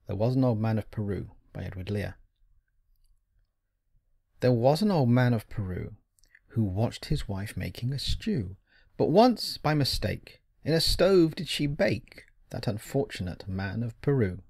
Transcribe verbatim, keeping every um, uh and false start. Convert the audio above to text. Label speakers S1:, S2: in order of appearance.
S1: There Was an Old Man of Peru by Lear. There was an old man of Peru who watched his wife making a stew, but once, by mistake, in a stove did she bake, that unfortunate man of Peru.